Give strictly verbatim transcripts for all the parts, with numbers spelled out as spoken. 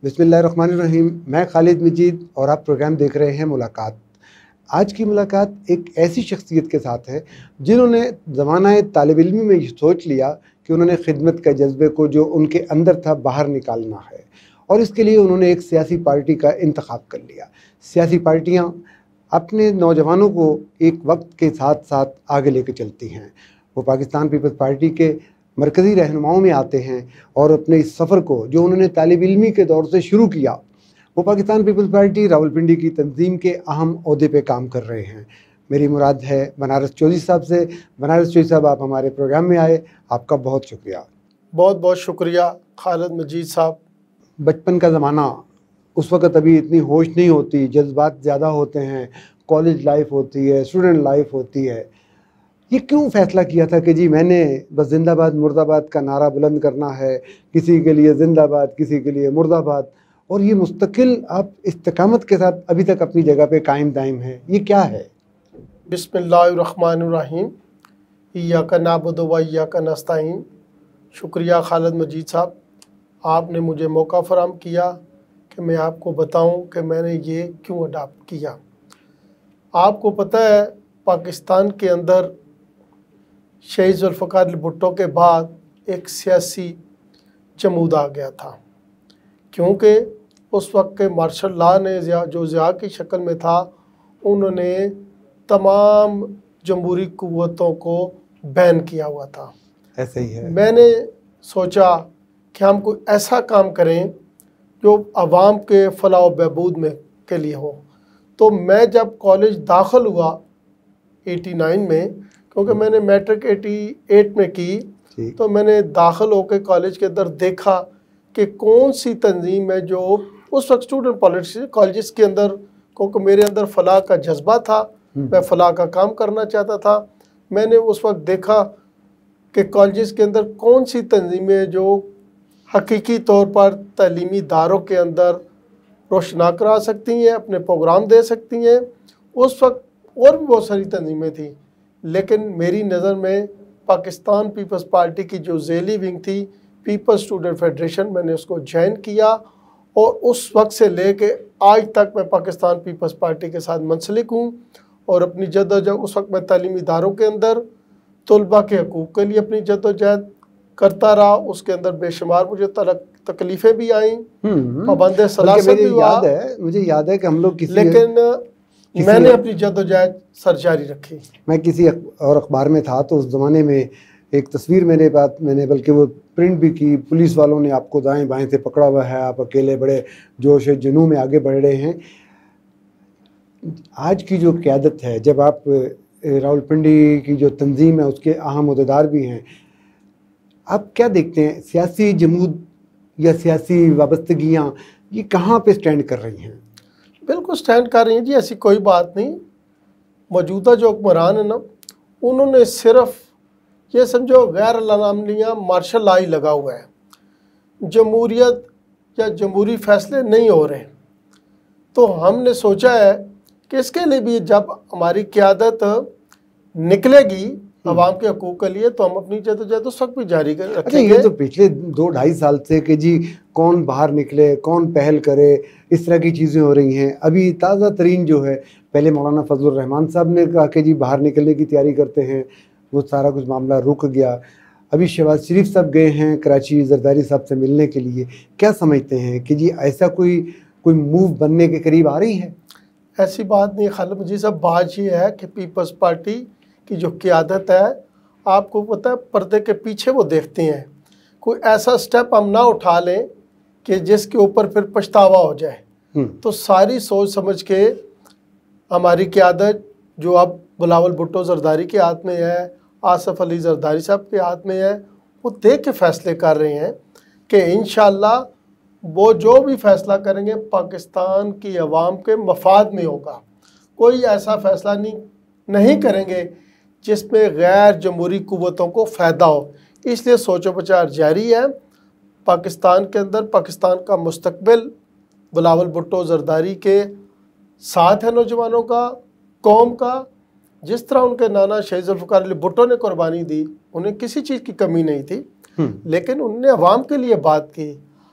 बिस्मिल्लाहिर्रहमानिर्रहीम। मैं खालिद मजीद और आप प्रोग्राम देख रहे हैं मुलाकात। आज की मुलाकात एक ऐसी शख्सियत के साथ है जिन्होंने ज़माना तालिब इल्मी में ये सोच लिया कि उन्होंने खिदमत के जज्बे को जो उनके अंदर था बाहर निकालना है, और इसके लिए उन्होंने एक सियासी पार्टी का इंतखाब कर लिया। सियासी पार्टियाँ अपने नौजवानों को एक वक्त के साथ साथ आगे लेकर चलती हैं। वो पाकिस्तान पीपल्स पार्टी के मरकज़ी रहनुमाओं में आते हैं और अपने इस सफ़र को जो उन्होंने तालिब इल्मी के दौर से शुरू किया, वो पाकिस्तान पीपल्स पार्टी रावलपिंडी की तंजीम के अहम ओहदे पे काम कर रहे हैं। मेरी मुराद है बनारस चौधरी साहब से। बनारस चौधरी साहब, आप हमारे प्रोग्राम में आए, आपका बहुत शुक्रिया। बहुत बहुत शुक्रिया खालिद मजीद साहब। बचपन का ज़माना, उस वक़्त अभी इतनी होश नहीं होती, जज्बात ज़्यादा होते हैं, कॉलेज लाइफ होती है, स्टूडेंट लाइफ होती है। ये क्यों फ़ैसला किया था कि जी मैंने बस जिंदाबाद मुर्दाबाद का नारा बुलंद करना है, किसी के लिए जिंदाबाद किसी के लिए मुर्दाबाद, और ये मुस्तकिल आप इस्तिकामत के साथ अभी तक अपनी जगह पे कायम दायम है, ये क्या है? बिस्मिल्लाहिर्रहमानिर्रहीम। इय्याका नअबुदु व इय्याका नस्तईन। शुक्रिया खालिद मजीद साहब, आपने मुझे मौका फराहम किया कि मैं आपको बताऊं कि मैंने ये क्यों अडॉप्ट किया। आपको पता है पाकिस्तान के अंदर शहीद जुल्फ़िकार अली भुट्टो के बाद एक सियासी जमूद आ गया था, क्योंकि उस वक्त के मार्शल लॉ ने जो ज़िया की शक्ल में था, उन्होंने तमाम जमहूरी कुव्वतों को बैन किया हुआ था। ऐसे ही है। मैंने सोचा कि हम कोई ऐसा काम करें जो आवाम के फलाह व बहबूद में के लिए हो। तो मैं जब कॉलेज दाखिल हुआ नवासी में, क्योंकि मैंने मैट्रिक अठासी में की, तो मैंने दाखिल होकर कॉलेज के अंदर देखा कि कौन सी तंजीम है जो उस वक्त स्टूडेंट पॉलिटिक्स कॉलेज के अंदर, क्योंकि मेरे अंदर फलाह का जज्बा था, मैं फलाह का काम करना चाहता था। मैंने उस वक्त देखा कि कॉलेज के अंदर कौन सी तंजीमें जो हकीकी तौर पर तालीमी इदारों के अंदर रोशना करा सकती हैं, अपने प्रोग्राम दे सकती हैं। उस वक्त और भी बहुत सारी तंजीमें थी, लेकिन मेरी नज़र में पाकिस्तान पीपल्स पार्टी की जो ज़ेली विंग थी, पीपल्स स्टूडेंट फेडरेशन, मैंने उसको ज्वाइन किया और उस वक्त से लेके आज तक मैं पाकिस्तान पीपल्स पार्टी के साथ मुंसलिक हूँ। और अपनी जद्दोजहद, उस वक्त मैं तालीमी इदारों के अंदर तलबा के हकूक़ के लिए अपनी जद्दोजहद करता रहा। उसके अंदर बेशुमार मुझे तकलीफ़ें भी आई, पाबंद सलासत भी हुआ। याद है, मुझे याद है कि हम लोग किसी लेकिन मैंने अपनी जद्दोजहद सर जारी रखी। मैं किसी और अखबार में था तो उस ज़माने में एक तस्वीर मेरे बात मैंने बल्कि वो प्रिंट भी की, पुलिस वालों ने आपको दाएं बाएं से पकड़ा हुआ है, आप अकेले बड़े जोश जुनून में आगे बढ़ रहे हैं। आज की जो क़यादत है, जब आप रावलपिंडी की जो तंजीम है उसके अहम ओहदेदार भी हैं, आप क्या देखते हैं सियासी जमूद या सियासी वाबस्तगियाँ ये कहाँ पे स्टैंड कर रही हैं? बिल्कुल स्टैंड कर रही हैं जी, ऐसी कोई बात नहीं। मौजूदा जो हुक्मरान है ना, उन्होंने सिर्फ ये समझो गैर लामिया मार्शल लॉ ही लगा हुआ है, जमहूरियत या जमहूरी फैसले नहीं हो रहे। तो हमने सोचा है कि इसके लिए भी जब हमारी क़यादत निकलेगी अवाम के हकूक़ के लिए, तो हम अपनी जद्दोजहद उस वक्त भी जारी कर रखेंगे। ये तो पिछले दो ढाई साल से कि जी कौन बाहर निकले, कौन पहल करे, इस तरह की चीज़ें हो रही हैं। अभी ताज़ा तरीन जो है, पहले मौलाना फजलुर रहमान साहब ने कहा कि जी बाहर निकलने की तैयारी करते हैं, वो सारा कुछ मामला रुक गया। अभी शहबाज शरीफ साहब गए हैं कराची जरदारी साहब से मिलने के लिए। क्या समझते हैं कि जी ऐसा कोई कोई मूव बनने के करीब आ रही है? ऐसी बात नहीं खालिद मजीद साहब, बात ये है कि पीपल्स पार्टी की जो क़यादत है, आपको पता है पर्दे के पीछे वो देखते हैं। कोई ऐसा स्टेप हम ना उठा लें कि जिसके ऊपर फिर पछतावा हो जाए। तो सारी सोच समझ के हमारी क़यादत जो अब बिलावल भुट्टो जरदारी के हाथ में है, आसफ़ अली जरदारी साहब के हाथ में है, वो देख के फ़ैसले कर रहे हैं कि इंशाअल्लाह वो जो भी फ़ैसला करेंगे पाकिस्तान की आवाम के मफाद में होगा। कोई ऐसा फ़ैसला नहीं नहीं करेंगे जिसमें गैर जमहूरी कुव्वतों को फ़ायदा हो। इसलिए सोचो विचार जारी है पाकिस्तान के अंदर। पाकिस्तान का मुस्तकबिल बिलावल भुट्टो जरदारी के साथ है, नौजवानों का, कौम का। जिस तरह उनके नाना शहीद जुल्फ़िकार अली भुट्टो ने कुर्बानी दी, उन्हें किसी चीज़ की कमी नहीं थी, लेकिन उनने अवाम के लिए बात की।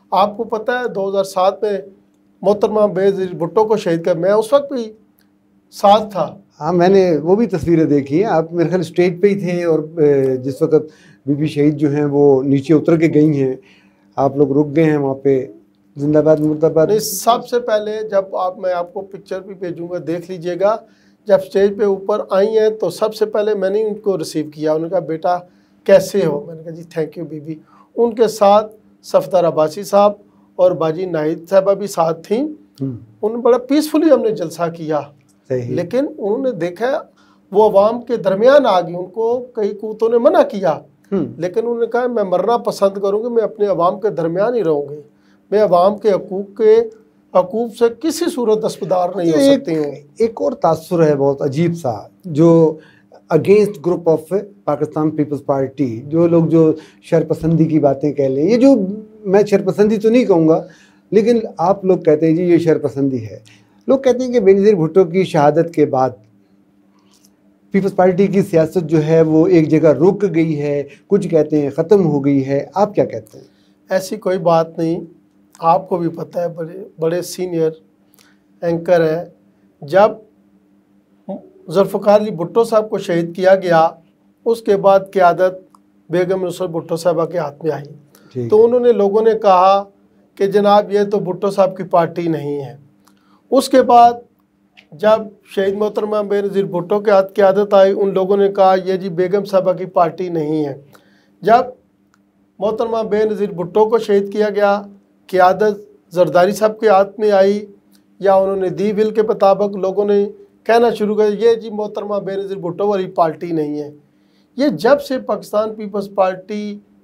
आपको पता है दो हज़ार सात में मोहतरमा बेनज़ीर भुट्टो को शहीद कर, मैं उस वक्त भी साथ था। हाँ, मैंने वो भी तस्वीरें देखी हैं। आप मेरे ख्याल स्टेज पे ही थे और जिस वक्त बीबी शहीद जो हैं वो नीचे उतर के गई हैं, आप लोग रुक गए हैं वहाँ पे। जिंदाबाद मुर्दाबाद। नहीं, सबसे पहले जब आप, मैं आपको पिक्चर भी भेजूंगा, देख लीजिएगा, जब स्टेज पे ऊपर आई हैं तो सबसे पहले मैंने उनको रिसीव किया। उन्होंने कहा बेटा कैसे हो? मैंने कहा जी थैंक यू बीबी। उनके साथ सफदर अब्बासी साहब और बाजी नाहिद साहबा भी साथ थी। उन्होंने बड़ा पीसफुली हमने जलसा किया, लेकिन उन्होंने देखा वो अवाम के दरमियान आ गई। उनको कई कूतों ने मना किया, लेकिन उन्होंने कहा मैं मरना पसंद करूँगी, मैं अपने अवाम के दरमियान ही रहूँगी, मैं अवाम के हकूक़ के हकूक़ से किसी सूरत दस्तबरदार नहीं हो सकती हूँ। एक और तासुर है बहुत अजीब सा, जो against group of Pakistan Peoples Party, जो लोग जो शरपसंदी की बातें कह लें, ये जो मैं शरपसंदी तो नहीं कहूँगा, लेकिन आप लोग कहते हैं जी ये शरपसंदी है। लोग कहते हैं कि बेनज़ीर भुट्टो की शहादत के बाद पीपल्स पार्टी की सियासत जो है वो एक जगह रुक गई है, कुछ कहते हैं ख़त्म हो गई है। आप क्या कहते हैं? ऐसी कोई बात नहीं, आपको भी पता है, बड़े बड़े सीनियर एंकर हैं। जब जुल्फ़िकार अली भुट्टो साहब को शहीद किया गया, उसके बाद क़यादत बेगम नुसरत भुट्टो साहबा के हाथ में आई, तो उन्होंने लोगों ने कहा कि जनाब ये तो भुट्टो साहब की पार्टी नहीं है। उसके बाद जब शहीद मोहतरमा बेनज़ीर भुट्टो के हाथ क़यादत आई, उन लोगों ने कहा ये जी बेगम साहबा की पार्टी नहीं है। जब मोहतरमा बेनज़ीर भुट्टो को शहीद किया गया, क़यादत जरदारी साहब के हाथ में आई, या उन्होंने दी विल के मुताबिक लोगों ने कहना शुरू कर ये जी मोहतरमा बेनज़ीर भुट्टो वाली पार्टी नहीं है। ये जब से पाकिस्तान पीपल्स पार्टी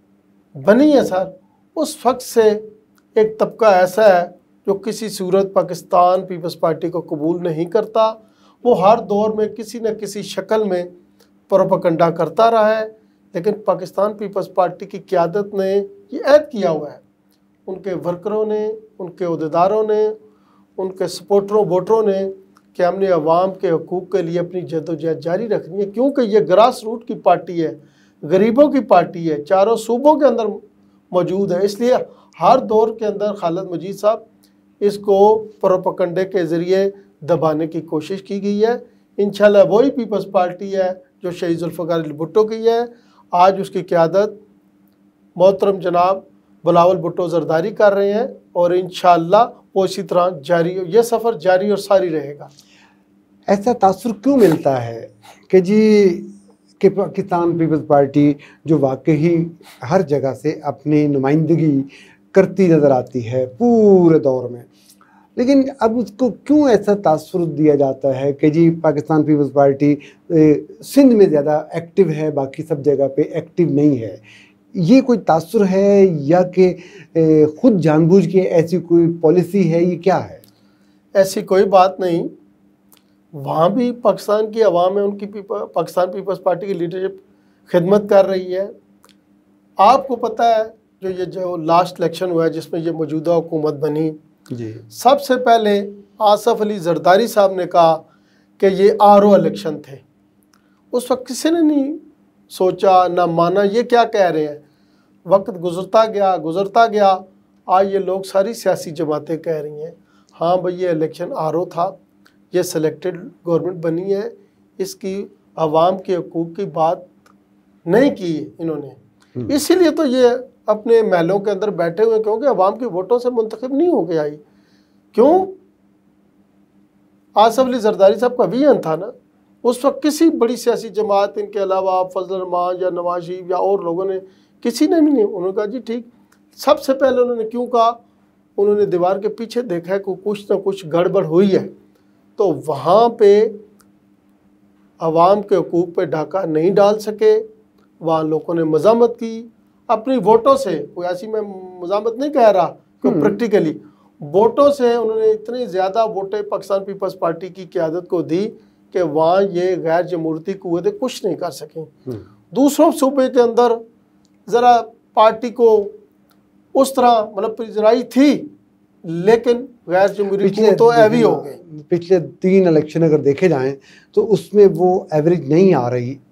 बनी है सर, उस वक्त से एक तबका ऐसा है जो किसी सूरत पाकिस्तान पीपल्स पार्टी को कबूल नहीं करता। वो हर दौर में किसी न किसी शक्ल में प्रोपेगेंडा करता रहा है, लेकिन पाकिस्तान पीपल्स पार्टी की क़यादत ने ये ऐद किया हुआ है, उनके वर्करों ने, उनके अहदेदारों ने, उनके सपोर्टरों वोटरों ने, कि हमने अवाम के हकूक़ के लिए अपनी जद्दोजहद जारी रखनी है, क्योंकि ये ग्रास रूट की पार्टी है, गरीबों की पार्टी है, चारों सूबों के अंदर मौजूद है। इसलिए हर दौर के अंदर खालिद मजीद साहब इसको प्रोपेगेंडे के ज़रिए दबाने की कोशिश की गई है। इंशाल्लाह वही पीपल्स पार्टी है जो शहीद जुल्फ़िकार अली भुट्टो की है। आज उसकी क़यादत मोहतरम जनाब बिलावल भुट्टो जरदारी कर रहे हैं, और इंशाल्लाह वो इसी तरह जारी, ये सफ़र जारी और सारी रहेगा। ऐसा तासुर क्यों मिलता है कि जी कि पाकिस्तान पीपल्स पार्टी जो वाकई हर जगह से अपनी नुमाइंदगी करती नज़र आती है पूरे दौर में, लेकिन अब उसको क्यों ऐसा तासुर दिया जाता है कि जी पाकिस्तान पीपल्स पार्टी सिंध में ज़्यादा एक्टिव है, बाकी सब जगह पे एक्टिव नहीं है? ये कोई तासुर है या कि खुद जानबूझ के ऐसी कोई पॉलिसी है, ये क्या है? ऐसी कोई बात नहीं, वहाँ भी पाकिस्तान की अवाम है, उनकी पाकिस्तान पीपल्स पार्टी की लीडरशिप खिदमत कर रही है। आपको पता है जो ये जो लास्ट इलेक्शन हुआ है जिसमें ये मौजूदा हुकूमत बनी जी, सबसे पहले आसफ अली जरदारी साहब ने कहा कि ये आर ओ इलेक्शन थे। उस वक्त किसी ने नहीं सोचा ना माना ये क्या कह रहे हैं। वक्त गुजरता गया गुजरता गया आज ये लोग सारी सियासी जमातें कह रही हैं हाँ भाई ये इलेक्शन आर ओ था, ये सिलेक्टेड गवर्नमेंट बनी है, इसकी आवाम के हकूक़ की बात नहीं की इन्होंने, इसीलिए तो ये अपने महलों के अंदर बैठे हुए, क्योंकि अवाम के वोटों से मुंतखब नहीं हो के आई। क्यों? आसफ अली जरदारी साहब का विजन था ना, उस वक्त किसी बड़ी सियासी जमात इनके अलावा फजल रहमान या नवाज शरीफ या और लोगों ने, किसी ने भी नहीं। उन्होंने कहा जी ठीक। सबसे पहले उन्होंने क्यों कहा? उन्होंने दीवार के पीछे देखा है कि कुछ ना कुछ गड़बड़ हुई है, तो वहाँ पे अवाम के हकूक़ पे डाका नहीं डाल सके, वहाँ लोगों ने मज़ामत की अपनी वोटों से। कोई ऐसी मैं मज़ामत नहीं कह रहा कि प्रैक्टिकली वोटों से उन्होंने इतनी ज़्यादा वोटें पाकिस्तान पीपल्स पार्टी की क़यादत को दी कि वहाँ ये गैर जमहूरती कुव्वतें कुछ नहीं कर सकें। दूसरों सूबे के अंदर ज़रा पार्टी को उस तरह मतलब पिछराई थी, लेकिन गैर जमहूरी तो हैवी हो गए। पिछले तीन इलेक्शन अगर देखे जाएं तो उसमें वो एवरेज नहीं आ रही,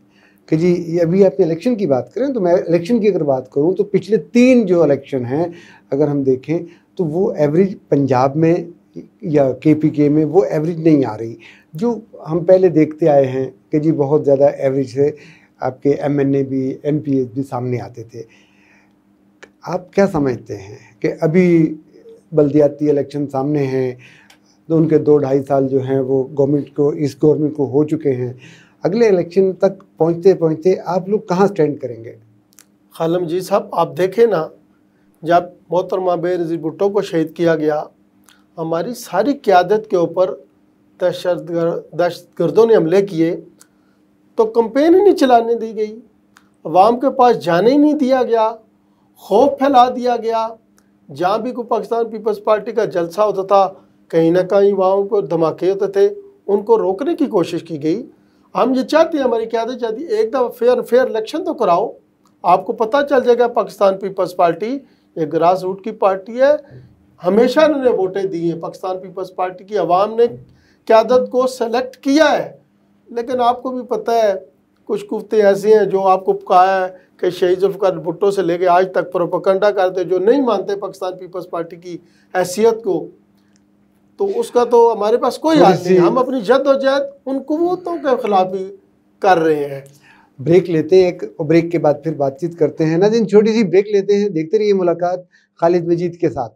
कि जी ये अभी आपने इलेक्शन की बात करें तो मैं इलेक्शन की अगर बात करूं तो पिछले तीन जो इलेक्शन हैं अगर हम देखें तो वो एवरेज पंजाब में या के पी के में वो एवरेज नहीं आ रही जो हम पहले देखते आए हैं कि जी बहुत ज़्यादा एवरेज से आपके एम एन ए भी एम पी एस भी सामने आते थे। आप क्या समझते हैं कि अभी बल्दियाती इलेक्शन सामने हैं तो उनके दो ढाई साल जो हैं वो गवर्नमेंट को इस गवर्नमेंट को हो चुके हैं, अगले इलेक्शन तक पहुंचते पहुंचते आप लोग कहां स्टैंड करेंगे? खालम जी साहब, आप देखें ना, जब मोहतरमा बेनज़ीर भुट्टो को शहीद किया गया, हमारी सारी क़यादत के ऊपर दहशत दहशतगर्दों ने हमले किए तो कंपेन ही नहीं चलाने दी गई, अवाम के पास जाने ही नहीं दिया गया, खौफ फैला दिया गया। जहाँ भी कोई पाकिस्तान पीपल्स पार्टी का जलसा होता था कहीं ना कहीं वहाँ को धमाके होते थे, उनको रोकने की कोशिश की गई। हम ये चाहते हैं, हमारी क़यादत चाहती है, एक दफ़ा फेयर फेयर इलेक्शन तो कराओ, आपको पता चल जाएगा पाकिस्तान पीपल्स पार्टी एक ग्रास रूट की पार्टी है, हमेशा उन्होंने वोटें दी हैं। पाकिस्तान पीपल्स पार्टी की आवाम ने क़यादत को सेलेक्ट किया है, लेकिन आपको भी पता है कुछ कुफ्ते ऐसे हैं जो आपको कहा है कि शहीद जुल्फ़िकार भुट्टो से लेके आज तक प्रोपेगेंडा करते जो नहीं मानते पाकिस्तान पीपल्स पार्टी की हैसियत को, तो उसका तो हमारे पास कोई हाल नहीं। हम अपनी जद्दोजहद उन कुव्वतों के खिलाफ ही कर रहे हैं। ब्रेक लेते हैं एक, और ब्रेक के बाद फिर बातचीत करते हैं। नाज़रीन छोटी सी ब्रेक लेते हैं, देखते रहिए मुलाकात खालिद मजीद के साथ।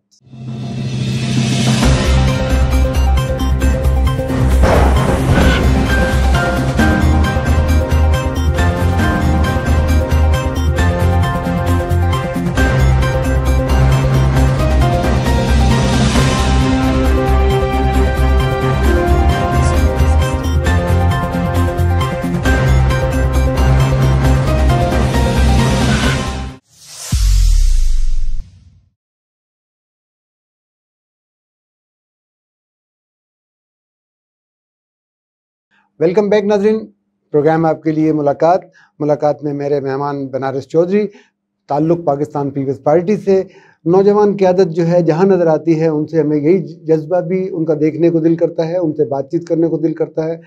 वेलकम बैक नाजरीन, प्रोग्राम आपके लिए मुलाकात मुलाकात में मेरे मेहमान बनारस चौधरी, ताल्लुक़ पाकिस्तान पीपल्स पार्टी से। नौजवान क़यादत जो है जहाँ नज़र आती है उनसे हमें यही जज्बा भी उनका देखने को दिल करता है, उनसे बातचीत करने को दिल करता है।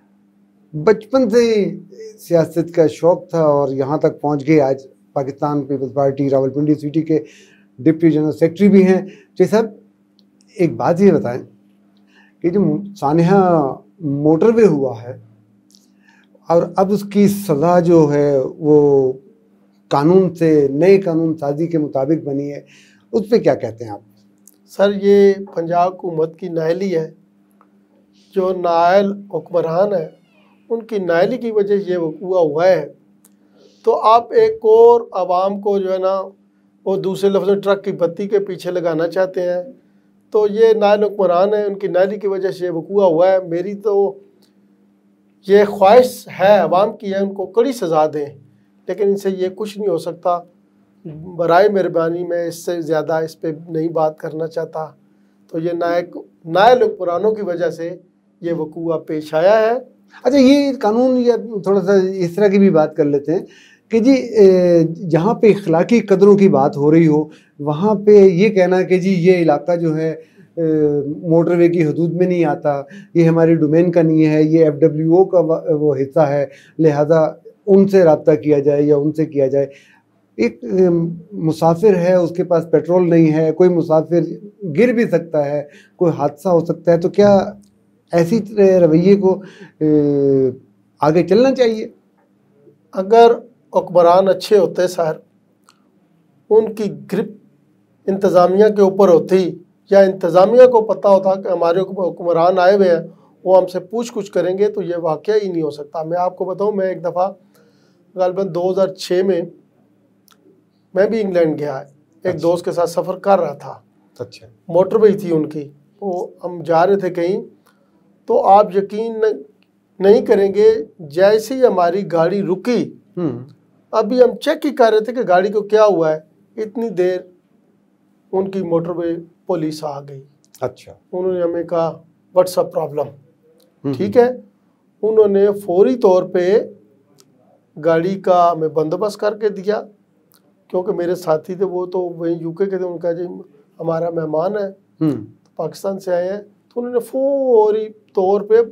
बचपन से ही सियासत का शौक़ था और यहाँ तक पहुँच गए। आज पाकिस्तान पीपल्स पार्टी रावलपिंडी सिटी के डिप्टी जनरल सेक्रेटरी भी हैं। जी साहब, एक बात ये बताएं कि जो सानिया मोटरवे हुआ है और अब उसकी सज़ा जो है वो कानून से, नए कानून साजी के मुताबिक बनी है, उस पर क्या कहते हैं आप? सर, ये पंजाब हुकूमत की नाअहली है। जो नाअहल हुक्मरान है उनकी नाअहली की वजह से ये वक़ूआ हुआ है। तो आप एक और आवाम को जो है ना वो दूसरे लफ्ज़ में ट्रक की बत्ती के पीछे लगाना चाहते हैं। तो ये नाअहल हुक्मरान है, उनकी नाअहली की वजह से ये वक़ूआ हुआ है। मेरी तो ये ख्वाहिश है आवाम की है उनको कड़ी सज़ा दें, लेकिन इनसे ये कुछ नहीं हो सकता। बराए मेहरबानी मैं इससे ज़्यादा इस पर नहीं बात करना चाहता। तो ये नायक नाअहल हुक्मरानों की वजह से ये वक़ूआ पेश आया है। अच्छा, ये कानून या थोड़ा सा इस तरह की भी बात कर लेते हैं कि जी जहाँ पे इखलाकी कदरों की बात हो रही हो वहाँ पे ये कहना कि जी ये इलाका जो है मोटरवे की हदूद में नहीं आता, ये हमारी डोमेन का नहीं है, ये एफ डब्ल्यू ओ का वो हिस्सा है, लिहाजा उनसे रब्ता किया जाए या उनसे किया जाए। एक मुसाफिर है, उसके पास पेट्रोल नहीं है, कोई मुसाफिर गिर भी सकता है, कोई हादसा हो सकता है, तो क्या ऐसी रवैये को आगे चलना चाहिए? अगर हुक्मरान अच्छे होते सर, उनकी ग्रिप इंतज़ामिया के ऊपर होती या इंतज़ामिया को पता होता कि हमारे हुक्मरान आए हुए हैं, वो हमसे पूछ कुछ करेंगे, तो ये वाक़या ही नहीं हो सकता। मैं आपको बताऊं, मैं एक दफ़ा गालिबन दो हज़ार छः में मैं भी इंग्लैंड गया, एक अच्छा। दोस्त के साथ सफ़र कर रहा था। अच्छा। मोटरवे थी उनकी, वो हम जा रहे थे कहीं, तो आप यकीन नहीं करेंगे, जैसे ही हमारी गाड़ी रुकी, अभी हम चेक ही कर रहे थे कि गाड़ी को क्या हुआ है, इतनी देर उनकी मोटरवे पुलिस आ गई। अच्छा। उन्होंने हमें कहा व्हाट्सअप प्रॉब्लम, ठीक है। उन्होंने फौरी तौर पे गाड़ी का हमें बंदोबस्त करके दिया, क्योंकि मेरे साथी थे वो तो वहीं यूके के थे। उनका जी हमारा मेहमान है, तो पाकिस्तान से आए हैं, तो उन्होंने फौरी तौर पे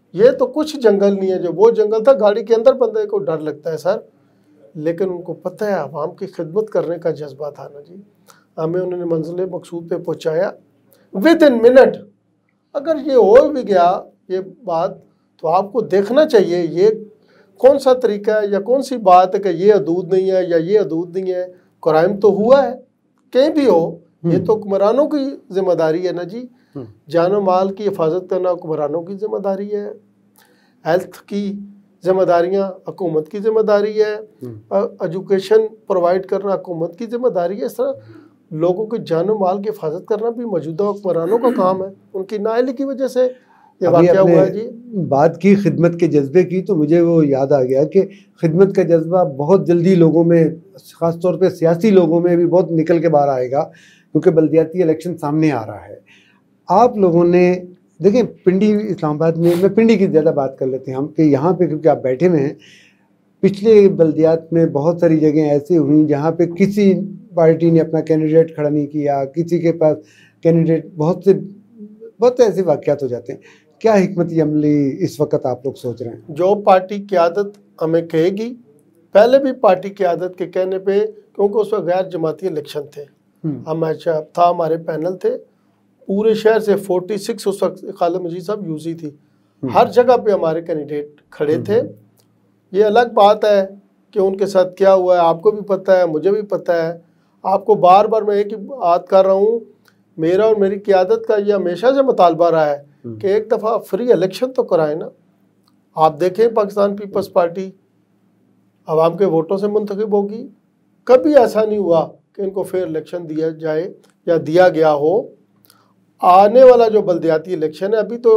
ये तो कुछ जंगल नहीं है, जो वो जंगल था गाड़ी के अंदर बंदे को डर लगता है सर, लेकिन उनको पता है आवाम की खिदमत करने का जज्बा था ना जी। हमें उन्होंने मंजिल मकसूद पे पहुँचाया विद इन मिनट। अगर ये हो भी गया ये बात, तो आपको देखना चाहिए ये कौन सा तरीका है या कौन सी बात है कि ये हदूद नहीं है या ये हदूद नहीं है। क्राइम तो हुआ है कहीं भी हो, ये तो हुक्मरानों की जिम्मेदारी है ना जी। जानो माल की हिफाजत करना हुक्मरानों की जिम्मेदारी है, हेल्थ की जिम्मेदारियाँ हुकूमत की जिम्मेदारी है, एजुकेशन प्रोवाइड करना हुकूमत की जिम्मेदारी है। इस तरह लोगों के जानो माल की हिफाजत करना भी मौजूदा हुक्मरानों का काम है। उनकी नाअहली की वजह से ये वाक़या हुआ है जी। बात की खिदमत के जज्बे की, तो मुझे वो याद आ गया कि खिदमत का जज्बा बहुत जल्दी लोगों में, ख़ास तौर पे सियासी लोगों में भी बहुत निकल के बाहर आएगा, क्योंकि बल्दियाती इलेक्शन सामने आ रहा है। आप लोगों ने देखें पिंडी इस्लामाबाद में, मैं पिंडी की ज़्यादा बात कर लेते हैं हम कि यहाँ पे क्योंकि आप बैठे हुए हैं, पिछले बल्दियात में बहुत सारी जगह ऐसी हुई जहाँ पे किसी पार्टी ने अपना कैंडिडेट खड़ा नहीं किया, किसी के पास कैंडिडेट, बहुत से बहुत ऐसे वाक़यात हो जाते हैं। क्या हिकमत अमली इस वक्त आप लोग सोच रहे हैं? जो पार्टी क़यादत हमें कहेगी, पहले भी पार्टी क़यादत के कहने पे, क्योंकि उस वक्त गैर जमाती इलेक्शन थे, हम अच्छा था, हमारे पैनल थे पूरे शहर से छियालीस, उस वक्त खालिद मजीद साहब यूजी थी, हर जगह पे हमारे कैंडिडेट खड़े थे। ये अलग बात है कि उनके साथ क्या हुआ है आपको भी पता है, मुझे भी पता है। आपको बार बार मैं एक ही बात कर रहा हूँ, मेरा और मेरी क़यादत का ये हमेशा से मुतालबा रहा है कि एक दफ़ा फ्री इलेक्शन तो कराए ना। आप देखें पाकिस्तान पीपल्स पार्टी आवाम के वोटों से मुंतखब होगी, कभी ऐसा नहीं हुआ कि इनको फेयर इलेक्शन दिया जाए या दिया गया हो। आने वाला जो बल्दियाती इलेक्शन है, अभी तो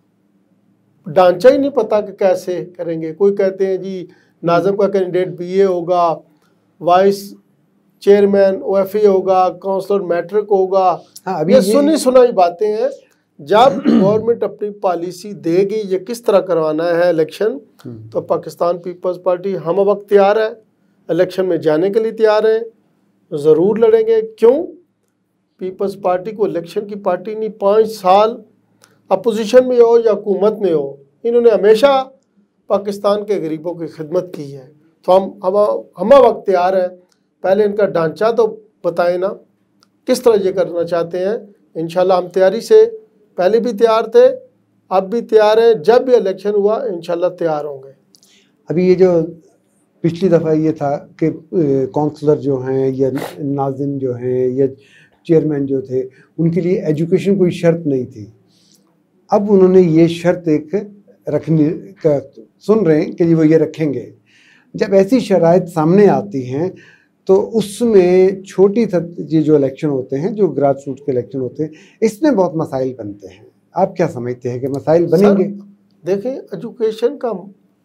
ढांचा ही नहीं पता कि कैसे करेंगे। कोई कहते हैं जी नाज़िम का कैंडिडेट बीए होगा, वाइस चेयरमैन ओएफए होगा, काउंसलर मैट्रिक होगा। हाँ, अभी ये ये सुनी सुनाई बातें हैं। जब गवर्नमेंट अपनी पॉलिसी देगी ये किस तरह करवाना है इलेक्शन, तो पाकिस्तान पीपल्स पार्टी हम वक्त तैयार है, इलेक्शन में जाने के लिए तैयार है, ज़रूर लड़ेंगे। क्यों? पीपल्स पार्टी को इलेक्शन की पार्टी नहीं, पाँच साल अपोजिशन में हो या हुकूमत में हो, इन्होंने हमेशा पाकिस्तान के गरीबों की खिदमत की है। तो हम हम हम वक्त तैयार है। पहले इनका ढांचा तो बताएं ना किस तरह ये करना चाहते हैं। इंशाल्लाह हम तैयारी से पहले भी तैयार थे, अब भी तैयार हैं, जब भी इलेक्शन हुआ इंशाल्लाह तैयार होंगे। अभी ये जो पिछली दफ़ा ये था कि काउंसलर जो हैं या नाज़िम जो हैं या चेयरमैन जो थे, उनके लिए एजुकेशन कोई शर्त नहीं थी। अब उन्होंने ये शर्त एक रखने का सुन रहे हैं कि वो ये रखेंगे। जब ऐसी शराइत सामने आती हैं तो उसमें छोटी ये जो इलेक्शन होते हैं, जो ग्रास रूट के इलेक्शन होते हैं, इसमें बहुत मसाइल बनते हैं। आप क्या समझते हैं कि मसाइल बनेंगे? देखें, एजुकेशन का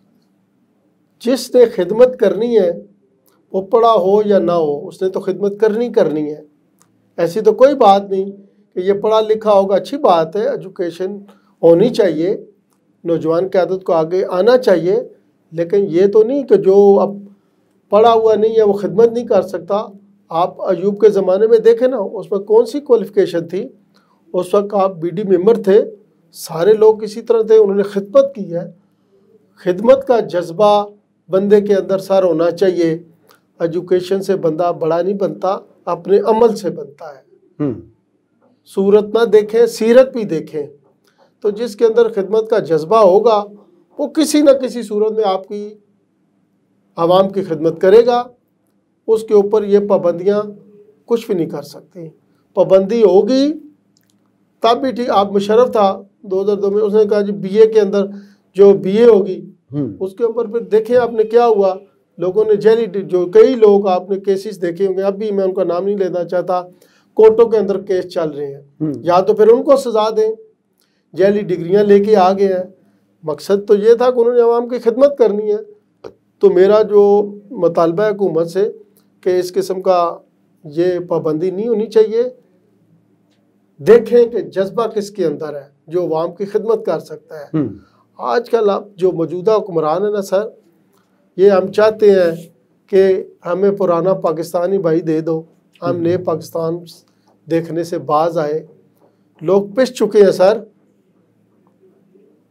जिसने खिदमत करनी है वो पढ़ा हो या ना हो, उसने तो खिदमत करनी करनी है। ऐसी तो कोई बात नहीं कि ये पढ़ा लिखा होगा, अच्छी बात है, एजुकेशन होनी चाहिए, नौजवान क़यादत को आगे आना चाहिए, लेकिन ये तो नहीं कि जो अब पढ़ा हुआ नहीं है वो खिदमत नहीं कर सकता। आप अयूब के ज़माने में देखें ना, उसमें कौन सी क्वालिफ़िकेशन थी? उस वक्त आप बीडी मेंबर थे, सारे लोग इसी तरह थे, उन्होंने खिदमत की है। खिदमत का जज्बा बंदे के अंदर सर होना चाहिए। एजुकेशन से बंदा बड़ा नहीं बनता, अपने अमल से बनता है। सूरत ना देखें, सीरत भी देखें। तो जिसके अंदर खिदमत का जज्बा होगा वो किसी न किसी सूरत में आपकी आवाम की खिदमत करेगा। उसके ऊपर ये पाबंदियाँ कुछ भी नहीं कर सकती। पाबंदी होगी तब भी ठीक। आप मुशर्रफ था दो हज़ार दो में, उसने कहा जी बीए के अंदर जो बीए होगी उसके ऊपर फिर देखें आपने क्या हुआ। लोगों ने जेली, जो कई लोग आपने केसेस देखे होंगे, अब भी मैं उनका नाम नहीं लेना चाहता, कोर्टों के अंदर केस चल रहे हैं। या तो फिर उनको सजा दें, जेली डिग्रियां लेके आ गए हैं। मकसद तो ये था कि उन्होंने आवाम की खिदमत करनी है। तो मेरा जो मुतालबा है हुकूमत से कि इस किस्म का ये पाबंदी नहीं होनी चाहिए। देखें कि जज्बा किसके अंदर है जो आवाम की खिदमत कर सकता है। आजकल आप जो मौजूदा हुक्मरान है ना सर, ये हम चाहते हैं कि हमें पुराना पाकिस्तानी भाई दे दो, हम नए पाकिस्तान देखने से बाज आए। लोग पिस चुके हैं सर,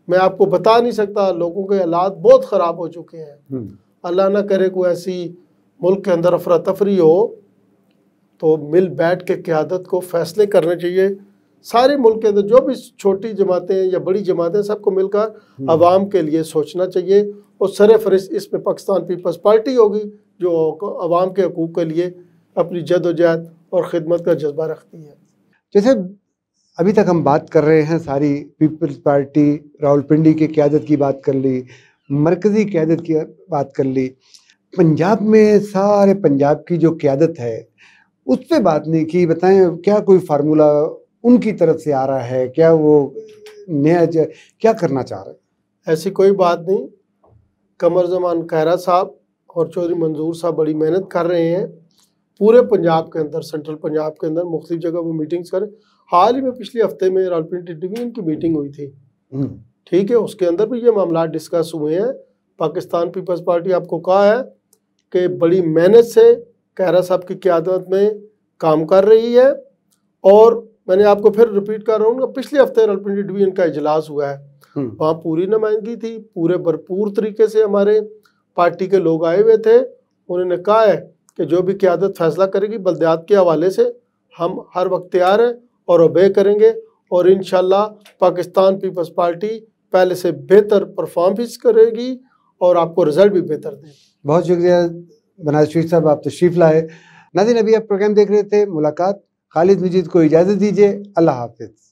मैं आपको बता नहीं सकता, लोगों के हालात बहुत ख़राब हो चुके हैं। अल्लाह ना करे कोई ऐसी मुल्क के अंदर अफरा तफरी हो, तो मिल बैठ के क़यादत को फ़ैसले करने चाहिए। सारे मुल्क के अंदर जो भी छोटी जमातें या बड़ी जमातें, सबको मिलकर अवाम के लिए सोचना चाहिए। और सरफ़हरिस्त इसमें पाकिस्तान पीपल्स पार्टी होगी, जो अवाम के हकूक़ के लिए अपनी जदोजहद और ख़िदमत का जज्बा रखती है। जैसे अभी तक हम बात कर रहे हैं, सारी पीपल्स पार्टी रावलपिंडी की क़यादत की बात कर ली, मरकज़ी क़यादत की बात कर ली, पंजाब में सारे पंजाब की जो क़यादत है उस पर बात नहीं की। बताएं, क्या कोई फार्मूला उनकी तरफ से आ रहा है? क्या वो नया क्या करना चाह रहे हैं? ऐसी कोई बात नहीं। कमर ज़मान खैरा साहब और चौधरी मंजूर साहब बड़ी मेहनत कर रहे हैं पूरे पंजाब के अंदर, सेंट्रल पंजाब के अंदर मुख्तलिफ जगह वो मीटिंग्स करें। हाल ही में पिछले हफ्ते में रावलपिंडी डिवीजन की मीटिंग हुई थी, ठीक है, उसके अंदर भी ये मामला डिस्कस हुए हैं। पाकिस्तान पीपल्स पार्टी आपको कहा है कि बड़ी मेहनत से खैरा साहब की क़यादत में काम कर रही है। और मैंने आपको फिर रिपीट कर रहा हूँ, पिछले हफ्ते रावलपिंडी डिवीजन का इजलास हुआ है, वहाँ पूरी नुमाइंदगी थी, पूरे भरपूर तरीके से हमारे पार्टी के लोग आए हुए थे। उन्होंने कहा है कि जो भी क़यादत फैसला करेगी बल्दियात के हवाले से हम हर वक्त तैयार हैं और ओबे करेंगे। और इंशाल्लाह पाकिस्तान पीपल्स पार्टी पहले से बेहतर परफॉर्मेंस करेगी और आपको रिजल्ट भी बेहतर देगी। बहुत शुक्रिया बनाज़ शरीफ साहब, आप तशरीफ़ लाए। नाज़रीन, अभी आप प्रोग्राम देख रहे थे मुलाकात। खालिद मजीद को इजाज़त दीजिए। अल्लाह हाफ़िज़।